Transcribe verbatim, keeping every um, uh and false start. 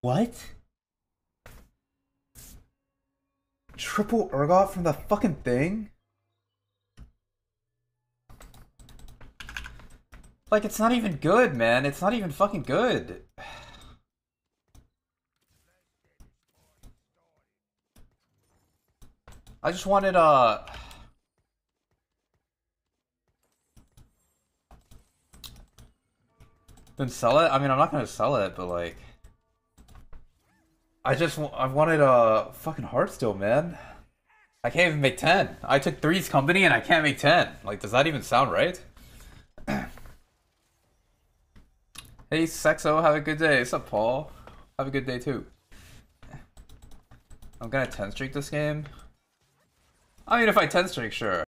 What? Triple Urgot from the fucking thing? Like, it's not even good, man. It's not even fucking good. I just wanted, uh... Then sell it? I mean, I'm not gonna sell it, but like... I just I wanted a fucking heart still, man. I can't even make ten. I took three's company and I can't make ten. Like, does that even sound right? Hey, Sexo, have a good day. What's up, Paul? Have a good day, too. I'm gonna ten streak this game. I mean, if I ten streak, sure.